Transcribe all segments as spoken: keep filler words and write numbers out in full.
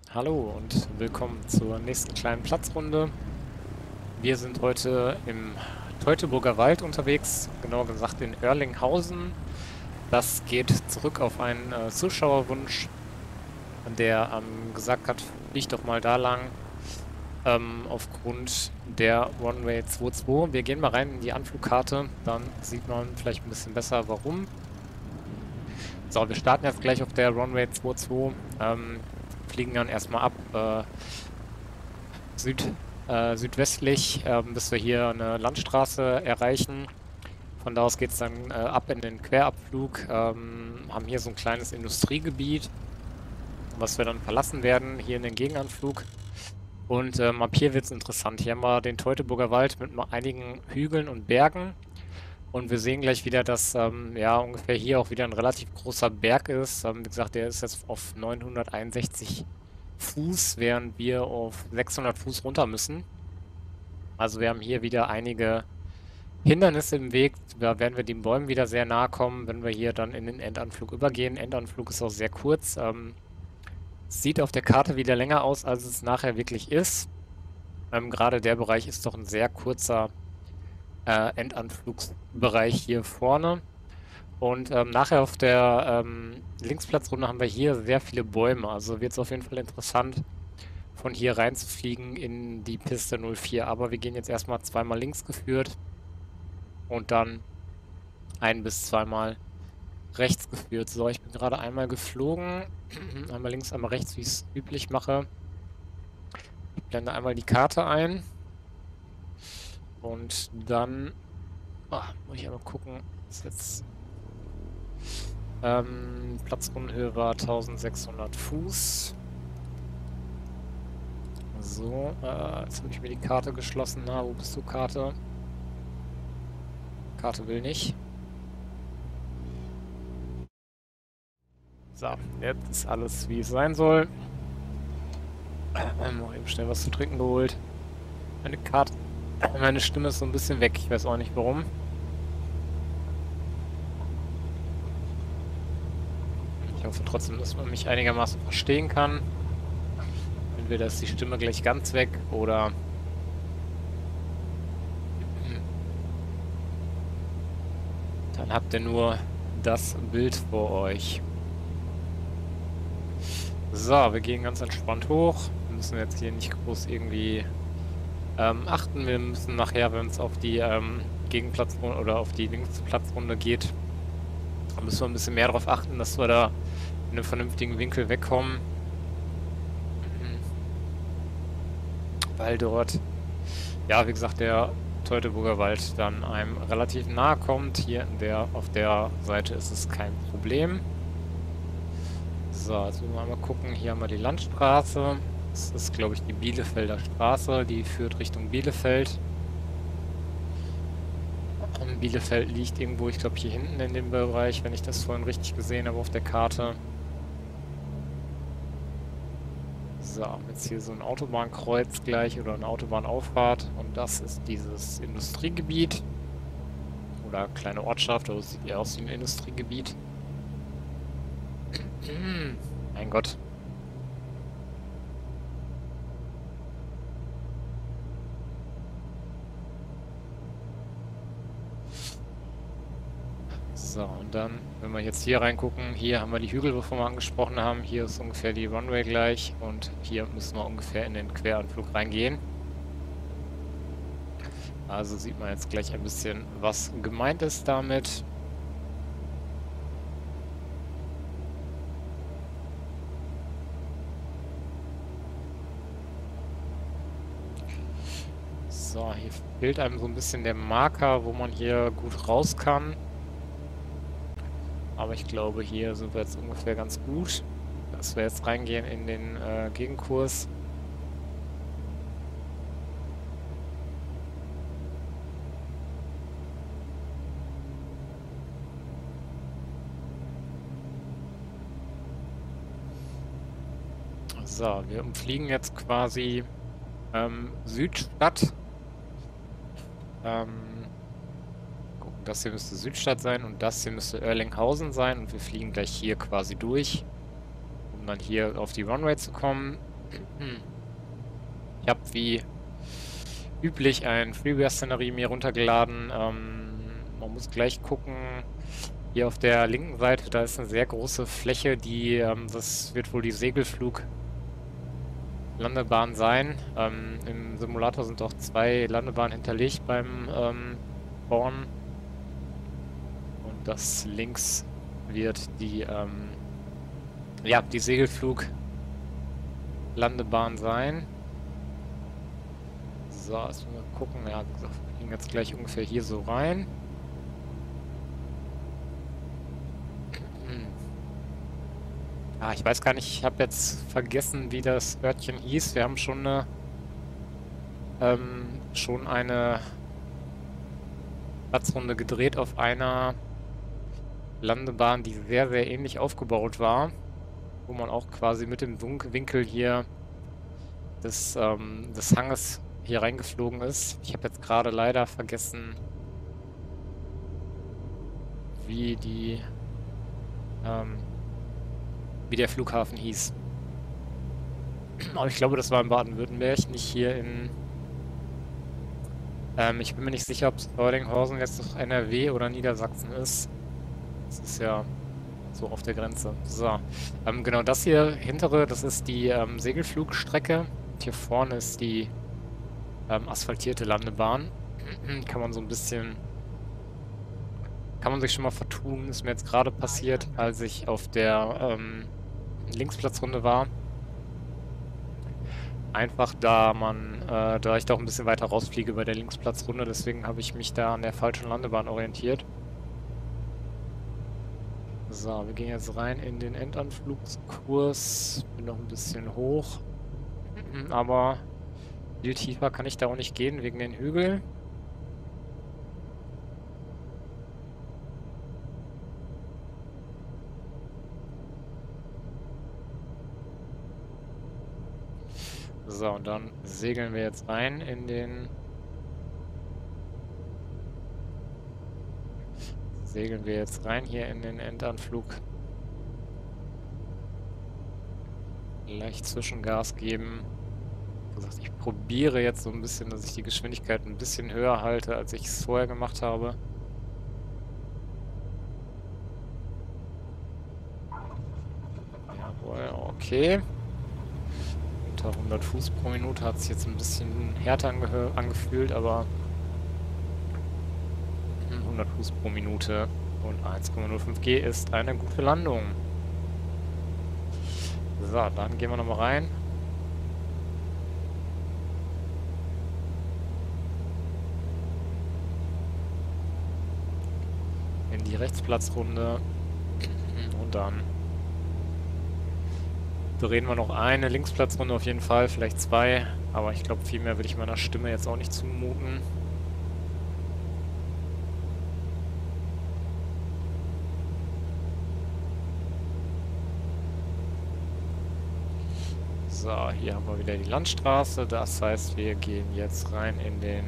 Hallo und willkommen zur nächsten kleinen Platzrunde. Wir sind heute im Teutoburger Wald unterwegs, genauer gesagt in Oerlinghausen. Das geht zurück auf einen äh, Zuschauerwunsch, der ähm, gesagt hat, flieg doch mal da lang, ähm, aufgrund der Runway zwei zwei. Wir gehen mal rein in die Anflugkarte, dann sieht man vielleicht ein bisschen besser, warum. So, wir starten jetzt gleich auf der Runway zwei zwei, ähm, fliegen dann erstmal ab, äh, Süd, äh, südwestlich, ähm, bis wir hier eine Landstraße erreichen. Von da aus geht es dann äh, ab in den Querabflug. Ähm, haben hier so ein kleines Industriegebiet, was wir dann verlassen werden, hier in den Gegenanflug. Und ähm, ab hier wird es interessant. Hier haben wir den Teutoburger Wald mit einigen Hügeln und Bergen. Und wir sehen gleich wieder, dass ähm, ja ungefähr hier auch wieder ein relativ großer Berg ist. Ähm, wie gesagt, der ist jetzt auf neunhunderteinundsechzig Fuß, während wir auf sechshundert Fuß runter müssen. Also wir haben hier wieder einige Hindernisse im Weg. Da werden wir den Bäumen wieder sehr nahe kommen, wenn wir hier dann in den Endanflug übergehen. Endanflug ist auch sehr kurz. Ähm, sieht auf der Karte wieder länger aus, als es nachher wirklich ist. Ähm, gerade der Bereich ist doch ein sehr kurzer äh, Endanflugsbereich hier vorne. Und ähm, nachher auf der ähm, Linksplatzrunde haben wir hier sehr viele Bäume. Also wird es auf jeden Fall interessant, von hier reinzufliegen in die Piste null vier. Aber wir gehen jetzt erstmal zweimal links geführt und dann ein bis zweimal rechts geführt. So, ich bin gerade einmal geflogen. Einmal links, einmal rechts, wie ich es üblich mache. Ich blende einmal die Karte ein. Und dann oh, muss ich aber gucken. Ist jetzt ähm, Platzrundenhöhe war eintausendsechshundert Fuß. So, äh, jetzt habe ich mir die Karte geschlossen. Na, wo bist du, Karte? Karte will nicht. So, jetzt ist alles, wie es sein soll. Ähm, eben schnell was zu trinken geholt. Meine Karte, meine Stimme ist so ein bisschen weg. Ich weiß auch nicht warum. Ich hoffe trotzdem, dass man mich einigermaßen verstehen kann. Entweder ist die Stimme gleich ganz weg oder dann habt ihr nur das Bild vor euch. So, wir gehen ganz entspannt hoch. Wir müssen jetzt hier nicht groß irgendwie ähm, achten. Wir müssen nachher, wenn es auf die ähm, Gegenplatzrunde oder auf die Linksplatzrunde geht, müssen wir ein bisschen mehr darauf achten, dass wir da in einem vernünftigen Winkel wegkommen. Weil dort, ja, wie gesagt, der Teutoburger Wald dann einem relativ nahe kommt. Hier in der, auf der Seite ist es kein Problem. So, jetzt müssen wir mal gucken. Hier haben wir die Landstraße. Das ist, glaube ich, die Bielefelder Straße. Die führt Richtung Bielefeld. Und Bielefeld liegt irgendwo, ich glaube, hier hinten in dem Bereich, wenn ich das vorhin richtig gesehen habe auf der Karte. So, jetzt hier so ein Autobahnkreuz gleich oder eine Autobahnauffahrt. Und das ist dieses Industriegebiet. Oder kleine Ortschaft, aber es sieht eher aus wie ein Industriegebiet. Mein Gott. So, und dann, wenn wir jetzt hier reingucken, hier haben wir die Hügel, wovon wir angesprochen haben. Hier ist ungefähr die Runway gleich und hier müssen wir ungefähr in den Queranflug reingehen. Also sieht man jetzt gleich ein bisschen, was gemeint ist damit. So, hier fehlt einem so ein bisschen der Marker, wo man hier gut raus kann. Aber ich glaube, hier sind wir jetzt ungefähr ganz gut, dass wir jetzt reingehen in den äh, Gegenkurs. So, wir umfliegen jetzt quasi ähm, Südstadt. Ähm, gucken, das hier müsste Südstadt sein und das hier müsste Oerlinghausen sein. Und wir fliegen gleich hier quasi durch, um dann hier auf die Runway zu kommen. Hm. Ich habe wie üblich ein Freeware-Szenerie mir runtergeladen. Ähm, man muss gleich gucken. Hier auf der linken Seite, da ist eine sehr große Fläche, die, ähm, das wird wohl die Segelfluglandebahn sein. Ähm, im Simulator sind auch zwei Landebahnen hinterlegt beim ähm, Bauen. Und das links wird die, ähm, ja, die Segelfluglandebahn sein. So, jetzt müssen wir gucken. Ja, wie gesagt, wir gehen jetzt gleich ungefähr hier so rein. Hm. Ah, ich weiß gar nicht, ich habe jetzt vergessen, wie das Örtchen hieß. Wir haben schon eine, ähm, schon eine Platzrunde gedreht auf einer Landebahn, die sehr, sehr ähnlich aufgebaut war, wo man auch quasi mit dem Wunk- Winkel hier des, ähm, des Hanges hier reingeflogen ist. Ich habe jetzt gerade leider vergessen, wie die, ähm, wie der Flughafen hieß. Aber ich glaube, das war in Baden-Württemberg, nicht hier in... Ähm, ich bin mir nicht sicher, ob Oerlinghausen jetzt noch N R W oder Niedersachsen ist. Das ist ja so auf der Grenze. So, ähm, genau das hier hintere, das ist die ähm, Segelflugstrecke. Und hier vorne ist die ähm, asphaltierte Landebahn. Kann man so ein bisschen... Kann man sich schon mal vertun. Ist mir jetzt gerade passiert, als ich auf der ähm, Linksplatzrunde war. Einfach da man, äh, da ich da auch ein bisschen weiter rausfliege bei der Linksplatzrunde, deswegen habe ich mich da an der falschen Landebahn orientiert. So, wir gehen jetzt rein in den Endanflugskurs. Bin noch ein bisschen hoch. Aber viel tiefer kann ich da auch nicht gehen wegen den Hügeln. So, und dann segeln wir jetzt rein in den... Segeln wir jetzt rein hier in den Endanflug. Leicht Zwischengas geben. Wie gesagt, ich probiere jetzt so ein bisschen, dass ich die Geschwindigkeit ein bisschen höher halte, als ich es vorher gemacht habe. Jawohl, okay. Unter hundert Fuß pro Minute hat sich jetzt ein bisschen härter ange angefühlt, aber hundert Fuß pro Minute und eins Komma null fünf G ist eine gute Landung. So, dann gehen wir nochmal rein. In die Rechtsplatzrunde. Und dann drehen wir noch eine Linksplatzrunde auf jeden Fall, vielleicht zwei. Aber ich glaube, viel mehr würde ich meiner Stimme jetzt auch nicht zumuten. So, hier haben wir wieder die Landstraße. Das heißt, wir gehen jetzt rein in den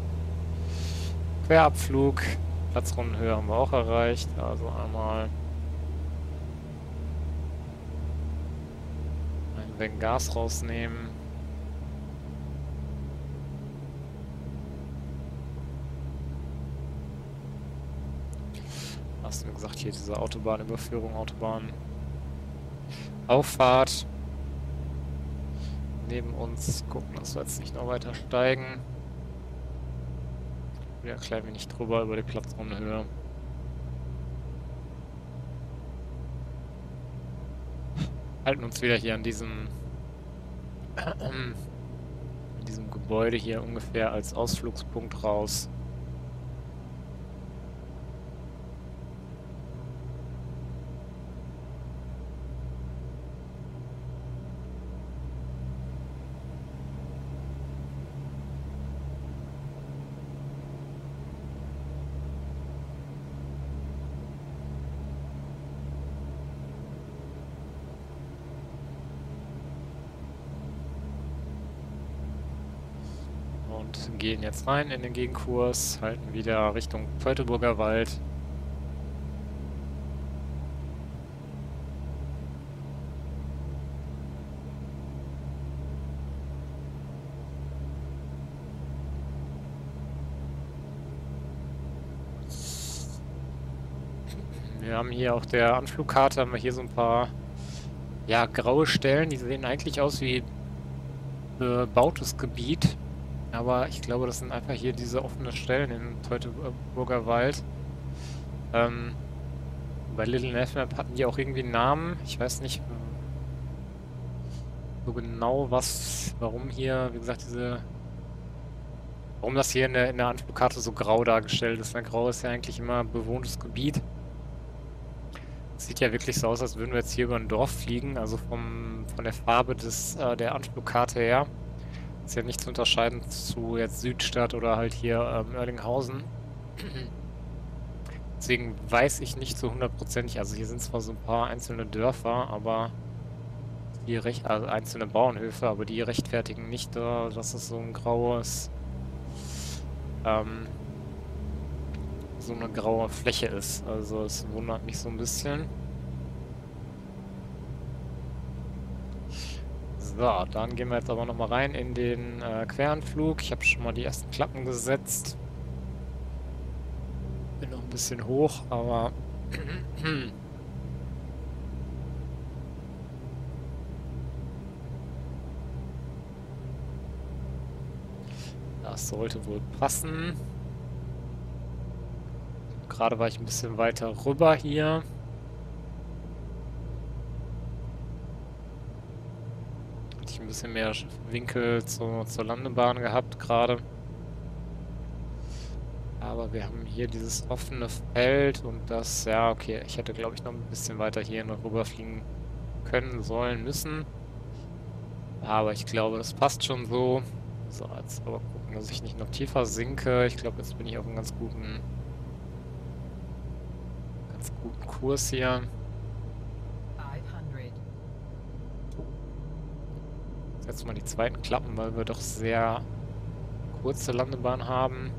Querabflug. Platzrundenhöhe haben wir auch erreicht. Also einmal ein wenig Gas rausnehmen. Hast du mir gesagt, hier diese Autobahnüberführung, Autobahnauffahrt. Neben uns gucken, dass wir jetzt nicht noch weiter steigen. Wieder ein klein wenig drüber über die Platzrundenhöhe. Halten uns wieder hier an diesem, an diesem Gebäude hier ungefähr als Ausflugspunkt raus. Und gehen jetzt rein in den Gegenkurs, halten wieder Richtung Teutoburger Wald. Wir haben hier auf der Anflugkarte haben wir hier so ein paar, ja, graue Stellen. Die sehen eigentlich aus wie bebautes Gebiet. Aber ich glaube, das sind einfach hier diese offenen Stellen im Teutoburger Wald. Ähm, bei Little Nightmare hatten die auch irgendwie einen Namen. Ich weiß nicht so genau, was, warum hier, wie gesagt, diese, warum das hier in der, in der Anflugkarte so grau dargestellt ist. Na, grau ist ja eigentlich immer bewohntes Gebiet. Sieht ja wirklich so aus, als würden wir jetzt hier über ein Dorf fliegen. Also vom, von der Farbe des, äh, der Anflugkarte her. Ist ja nicht zu unterscheiden zu jetzt Südstadt oder halt hier ähm, Oerlinghausen. Deswegen weiß ich nicht so hundertprozentig. Also hier sind zwar so ein paar einzelne Dörfer, aber die recht, also einzelne Bauernhöfe, aber die rechtfertigen nicht, äh, dass es so ein graues, ähm, so eine graue Fläche ist. Also es wundert mich so ein bisschen. So, dann gehen wir jetzt aber nochmal rein in den äh, Queranflug. Ich habe schon mal die ersten Klappen gesetzt. Bin noch ein bisschen hoch, aber das sollte wohl passen. Gerade war ich ein bisschen weiter rüber hier. Hatte ich ein bisschen mehr Winkel zu, zur Landebahn gehabt gerade. Aber wir haben hier dieses offene Feld und das, ja, okay, ich hätte, glaube ich, noch ein bisschen weiter hier noch rüberfliegen können, sollen, müssen. Aber ich glaube, das passt schon so. So, jetzt aber gucken, dass ich nicht noch tiefer sinke. Ich glaube, jetzt bin ich auf einem ganz guten, ganz guten Kurs hier. Jetzt mal die zweiten Klappen, weil wir doch sehr kurze Landebahn haben.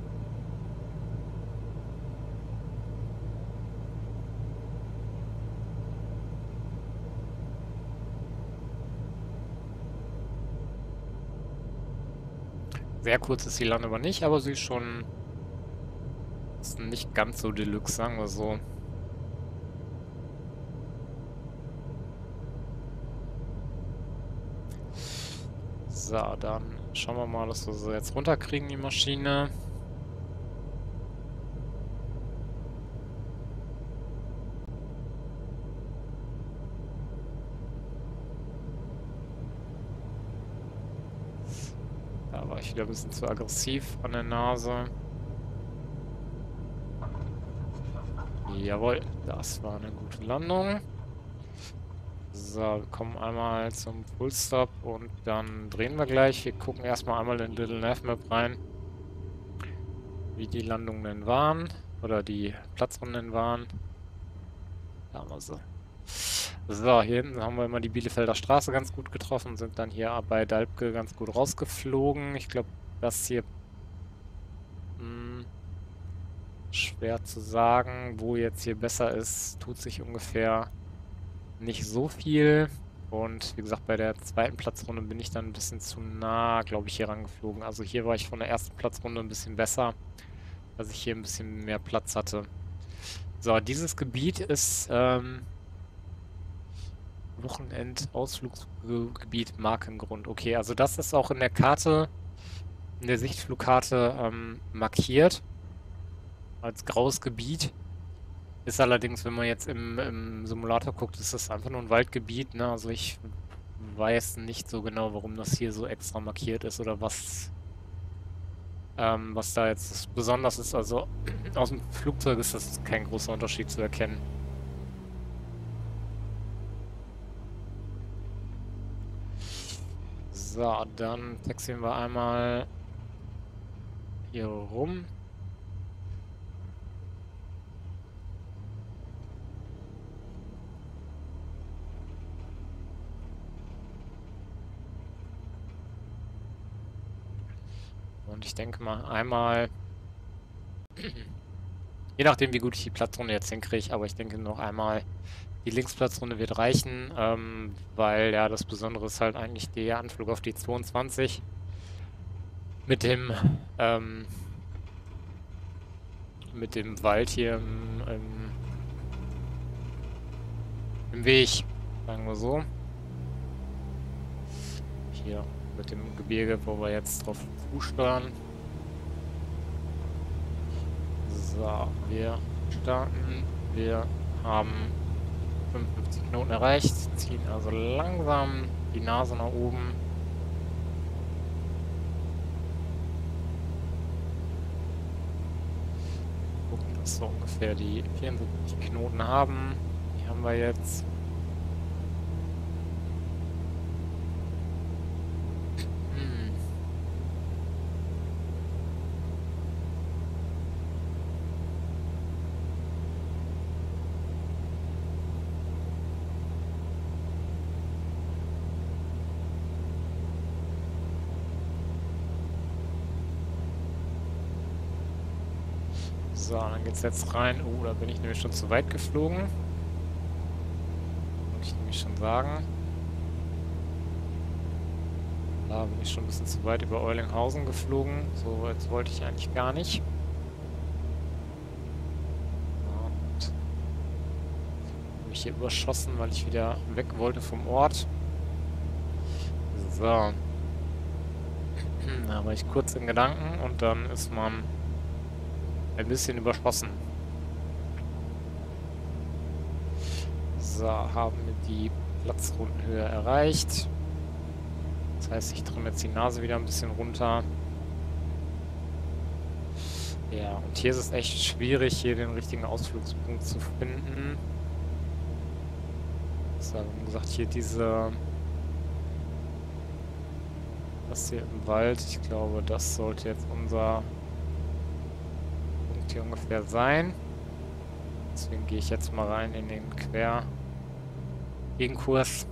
Sehr kurz ist die Landebahn nicht, aber sie ist schon ist nicht ganz so deluxe, sagen wir so. So, dann schauen wir mal, dass wir sie jetzt runterkriegen, die Maschine. Da war ich wieder ein bisschen zu aggressiv an der Nase. Jawohl, das war eine gute Landung. So, wir kommen einmal zum Fullstop und dann drehen wir gleich. Wir gucken erstmal einmal in Little Nightmare rein, wie die Landungen denn waren. Oder die Platzrunden waren. Da haben wir sie. So, hier hinten haben wir immer die Bielefelder Straße ganz gut getroffen, sind dann hier bei Dalbke ganz gut rausgeflogen. Ich glaube, das hier mh, schwer zu sagen, wo jetzt hier besser ist, tut sich ungefähr nicht so viel. Und wie gesagt, bei der zweiten Platzrunde bin ich dann ein bisschen zu nah, glaube ich, hier rangeflogen. Also hier war ich von der ersten Platzrunde ein bisschen besser, dass ich hier ein bisschen mehr Platz hatte. So, dieses Gebiet ist ähm, Wochenend-Ausflugsgebiet Markengrund. Okay, also das ist auch in der Karte, in der Sichtflugkarte ähm, markiert als graues Gebiet. Ist allerdings, wenn man jetzt im, im Simulator guckt, ist das einfach nur ein Waldgebiet, ne? Also ich weiß nicht so genau, warum das hier so extra markiert ist oder was, ähm, was da jetzt besonders ist. Also aus dem Flugzeug ist das kein großer Unterschied zu erkennen. So, dann taxieren wir einmal hier rum. Und ich denke mal einmal, je nachdem wie gut ich die Platzrunde jetzt hinkriege, aber ich denke noch einmal, die Linksplatzrunde wird reichen, ähm, weil ja das Besondere ist halt eigentlich der Anflug auf die zweiundzwanzig mit dem ähm, mit dem Wald hier im, im im Weg, sagen wir so. Hier mit dem Gebirge, wo wir jetzt drauf zusteuern. So, wir starten. Wir haben fünfundfünfzig Knoten erreicht, ziehen also langsam die Nase nach oben. Gucken, dass wir ungefähr die vierundsiebzig Knoten haben. Die haben wir jetzt. Hm. So, dann geht's jetzt rein. Oh, da bin ich nämlich schon zu weit geflogen. Muss ich nämlich schon sagen. Da bin ich schon ein bisschen zu weit über Eulinghausen geflogen. So weit wollte ich eigentlich gar nicht. Und habe mich hier überschossen, weil ich wieder weg wollte vom Ort. So. Da war ich kurz in Gedanken und dann ist man ein bisschen überschossen. So, haben wir die Platzrundenhöhe erreicht. Das heißt, ich trimme jetzt die Nase wieder ein bisschen runter. Ja, und hier ist es echt schwierig, hier den richtigen Ausflugspunkt zu finden. So, wie gesagt, hier diese... Das hier im Wald, ich glaube, das sollte jetzt unser Punkt hier ungefähr sein. Deswegen gehe ich jetzt mal rein in den Quer-Gegenkurs.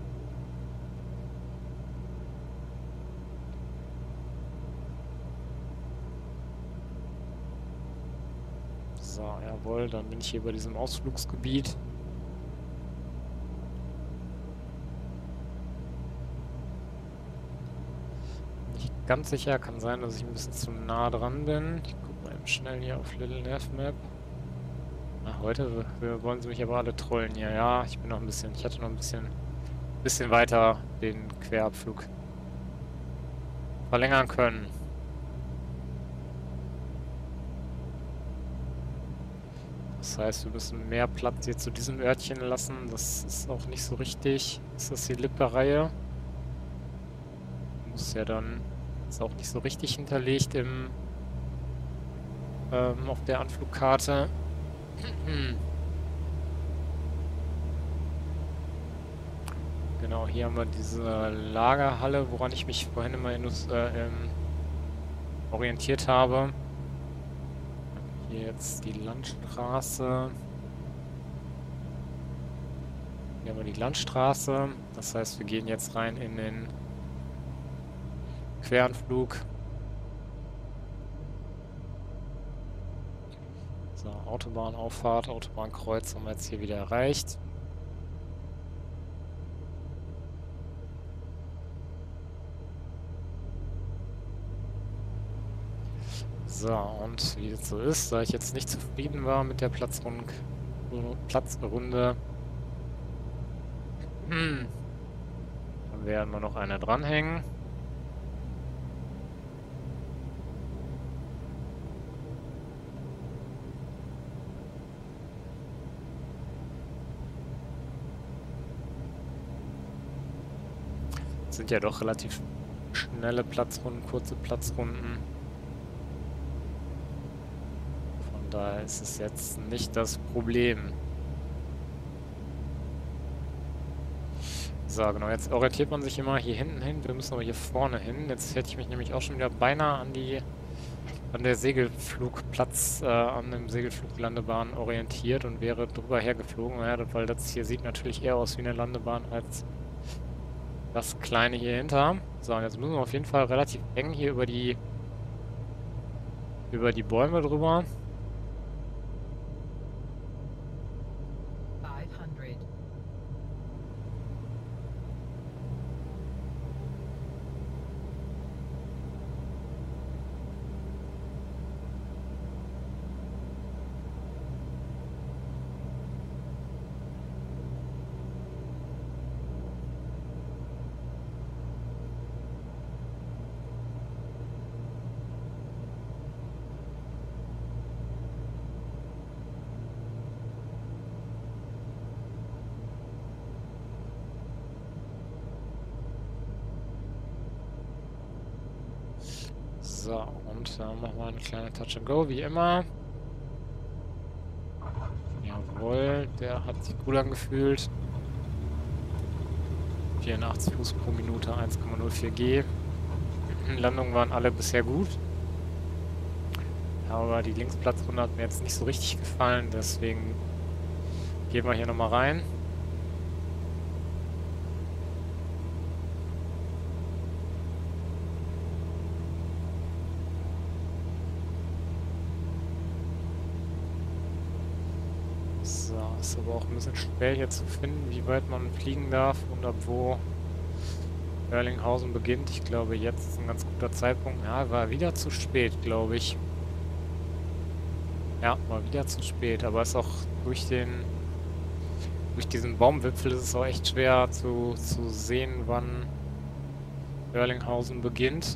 So, jawohl, dann bin ich hier bei diesem Ausflugsgebiet. Nicht ganz sicher, kann sein, dass ich ein bisschen zu nah dran bin. Ich gucke mal eben schnell hier auf Little Nav Map. Ach, heute wollen sie mich aber alle trollen hier. Ja, ich bin noch ein bisschen, ich hatte noch ein bisschen, bisschen weiter den Querabflug verlängern können. Das heißt, wir müssen mehr Platz hier zu diesem Örtchen lassen. Das ist auch nicht so richtig. Ist das die Lippe-Reihe? Muss ja dann... Ist auch nicht so richtig hinterlegt im... Ähm, auf der Anflugkarte. Genau, hier haben wir diese Lagerhalle, woran ich mich vorhin immer äh, ähm, orientiert habe. Hier jetzt die Landstraße. Hier haben wir die Landstraße. Das heißt, wir gehen jetzt rein in den Queranflug. So, Autobahnauffahrt, Autobahnkreuz haben wir jetzt hier wieder erreicht. So, und wie es so ist, da ich jetzt nicht zufrieden war mit der Platzrund Platzrunde, hm. dann werden wir noch eine dranhängen. Das sind ja doch relativ schnelle Platzrunden, kurze Platzrunden. Da ist es jetzt nicht das Problem. So, genau, jetzt orientiert man sich immer hier hinten hin. Wir müssen aber hier vorne hin. Jetzt hätte ich mich nämlich auch schon wieder beinahe an die an der Segelflugplatz, äh, an dem Segelfluglandebahn orientiert und wäre drüber hergeflogen. Ja, weil das hier sieht natürlich eher aus wie eine Landebahn als das kleine hier hinter. So, und jetzt müssen wir auf jeden Fall relativ eng hier über die über die Bäume drüber. So, und dann machen wir eine kleine Touch and Go, wie immer. Jawohl, der hat sich gut angefühlt. vierundachtzig Fuß pro Minute, eins Komma null vier G. Landungen waren alle bisher gut. Aber die Linksplatzrunde hat mir jetzt nicht so richtig gefallen, deswegen gehen wir hier nochmal rein. So, ist aber auch ein bisschen schwer hier zu finden, wie weit man fliegen darf und ab wo Oerlinghausen beginnt. Ich glaube, jetzt ist ein ganz guter Zeitpunkt. Ja, war wieder zu spät, glaube ich. Ja, war wieder zu spät, aber ist auch durch den durch diesen Baumwipfel ist es auch echt schwer zu, zu sehen, wann Oerlinghausen beginnt.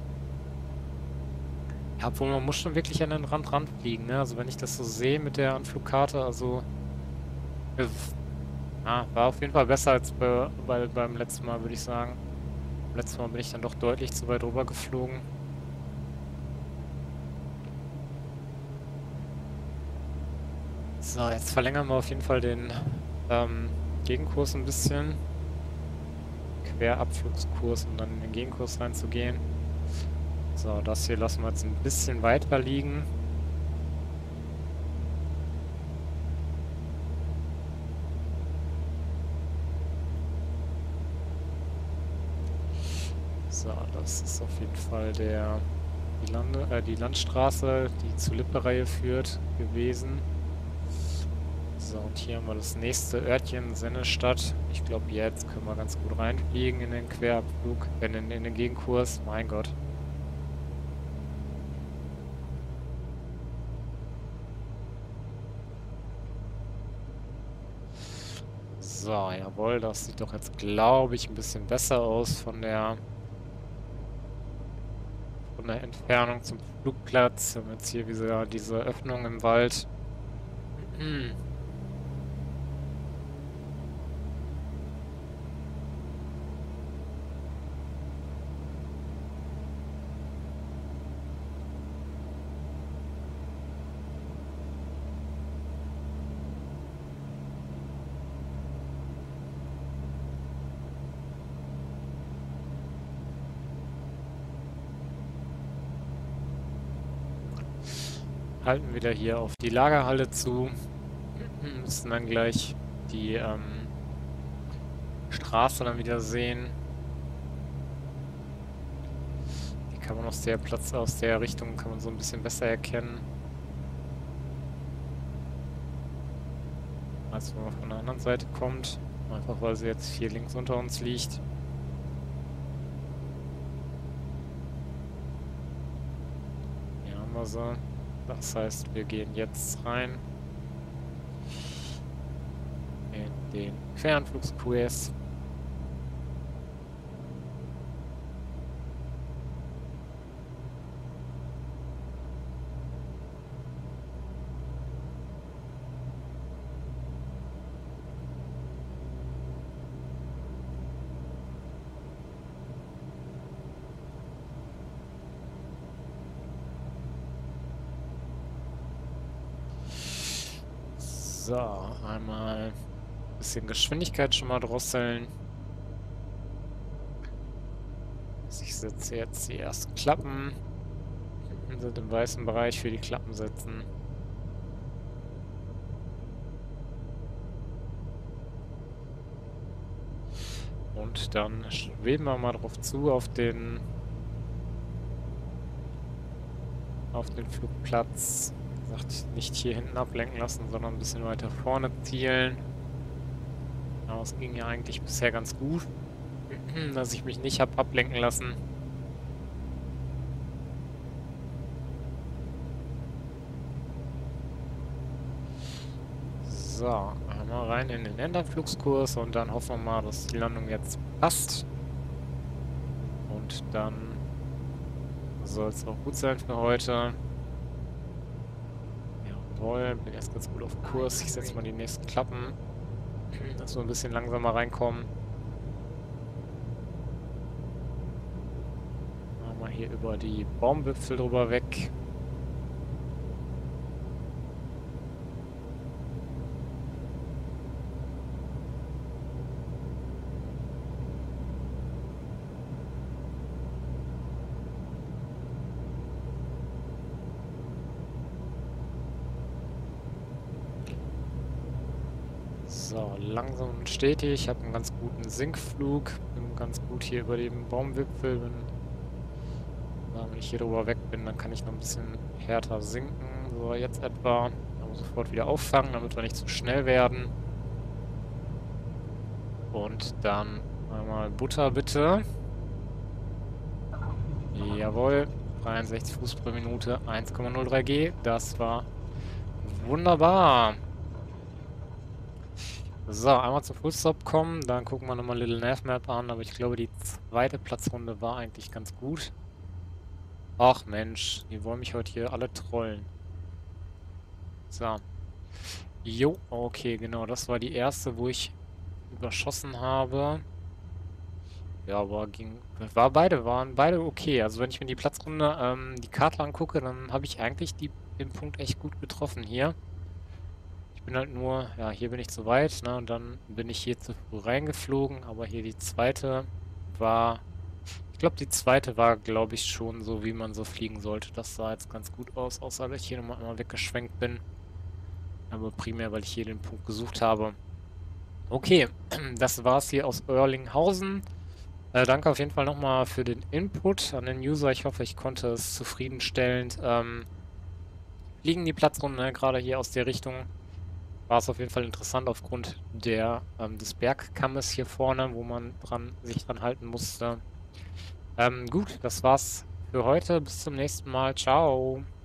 Ja, obwohl man muss schon wirklich an den Rand ranfliegen, ne? Also wenn ich das so sehe mit der Anflugkarte, also äh, ja, war auf jeden Fall besser als bei, bei, beim letzten Mal, würde ich sagen. Beim letzten Mal bin ich dann doch deutlich zu weit rüber geflogen. So, jetzt verlängern wir auf jeden Fall den ähm, Gegenkurs ein bisschen. Querabflugskurs, um dann in den Gegenkurs reinzugehen. So, das hier lassen wir jetzt ein bisschen weiter liegen. So, das ist auf jeden Fall der, die, Lande, äh, die Landstraße, die zur Lippe-Reihe führt, gewesen. So, und hier haben wir das nächste Örtchen, Sennestadt. Ich glaube, jetzt können wir ganz gut reinfliegen in den Querabflug, äh, in, in den Gegenkurs. Mein Gott. So, jawohl, das sieht doch jetzt, glaube ich, ein bisschen besser aus von der von der Entfernung zum Flugplatz. Wir haben jetzt hier wieder diese Öffnung im Wald. Halten wieder hier auf die Lagerhalle zu. Müssen dann gleich die ähm, Straße dann wieder sehen. Die kann man aus der Platz, aus der Richtung kann man so ein bisschen besser erkennen. Als wenn man von der anderen Seite kommt. Einfach weil sie jetzt hier links unter uns liegt. Hier haben wir sie. Das heißt, wir gehen jetzt rein in den Queranflugskurs. So, einmal ein bisschen Geschwindigkeit schon mal drosseln. Ich setze jetzt die ersten Klappen. Wir sind im weißen Bereich für die Klappen setzen. Und dann schweben wir mal drauf zu auf den auf den Flugplatz. Wie gesagt, nicht hier hinten ablenken lassen, sondern ein bisschen weiter vorne zielen. Ja, das ging ja eigentlich bisher ganz gut, dass ich mich nicht habe ablenken lassen. So, einmal rein in den Endanflugskurs und dann hoffen wir mal, dass die Landung jetzt passt. Und dann soll es auch gut sein für heute. Jawohl, bin jetzt ganz gut auf Kurs. Ich setze mal die nächsten Klappen, dass wir ein bisschen langsamer reinkommen. Machen wir hier über die Baumwipfel drüber weg. So, langsam und stetig. Ich habe einen ganz guten Sinkflug. Bin ganz gut hier über dem Baumwipfel. Bin, ja, wenn ich hier drüber weg bin, dann kann ich noch ein bisschen härter sinken. So, jetzt etwa. Aber sofort wieder auffangen, damit wir nicht zu schnell werden. Und dann einmal Butter bitte. Jawohl. dreiundsechzig Fuß pro Minute, eins Komma null drei G. Das war wunderbar. So, einmal zum Fullstop kommen, dann gucken wir nochmal Little Nav Map an, aber ich glaube, die zweite Platzrunde war eigentlich ganz gut. Ach Mensch, die wollen mich heute hier alle trollen. So. Jo, okay, genau, das war die erste, wo ich überschossen habe. Ja, aber ging, war beide, waren beide okay. Also wenn ich mir die Platzrunde, ähm, die Karte angucke, dann habe ich eigentlich die, den Punkt echt gut getroffen hier. Ich bin halt nur, ja, hier bin ich zu weit, ne, und dann bin ich hier zu früh reingeflogen, aber hier die zweite war, ich glaube, die zweite war, glaube ich, schon so, wie man so fliegen sollte. Das sah jetzt ganz gut aus, außer dass ich hier nochmal einmal weggeschwenkt bin. Aber primär, weil ich hier den Punkt gesucht habe. Okay, das war's hier aus Oerlinghausen. Äh, danke auf jeden Fall nochmal für den Input an den User. Ich hoffe, ich konnte es zufriedenstellend ähm, fliegen, die Platzrunde, ne, gerade hier aus der Richtung. War es auf jeden Fall interessant aufgrund der, ähm, des Bergkammes hier vorne, wo man dran, sich dran halten musste. Ähm, gut, das war's für heute. Bis zum nächsten Mal. Ciao.